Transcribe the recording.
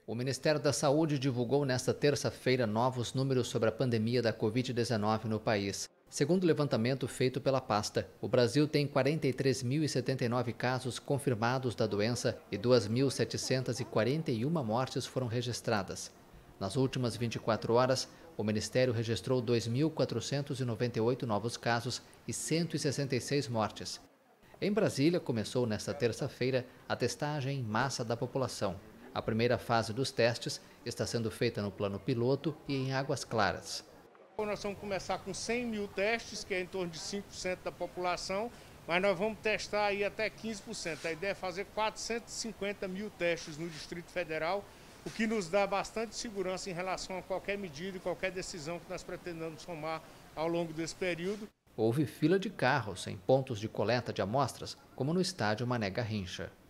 O Ministério da Saúde divulgou nesta terça-feira novos números sobre a pandemia da Covid-19 no país. Segundo o levantamento feito pela pasta, o Brasil tem 43.079 casos confirmados da doença e 2.741 mortes foram registradas. Nas últimas 24 horas, o Ministério registrou 2.498 novos casos e 166 mortes. Em Brasília, começou nesta terça-feira a testagem em massa da população. A primeira fase dos testes está sendo feita no plano piloto e em Águas Claras. Nós vamos começar com 100 mil testes, que é em torno de 5% da população, mas nós vamos testar aí até 15%. A ideia é fazer 450 mil testes no Distrito Federal, o que nos dá bastante segurança em relação a qualquer medida e qualquer decisão que nós pretendamos tomar ao longo desse período. Houve fila de carros em pontos de coleta de amostras, como no estádio Mané Garrincha.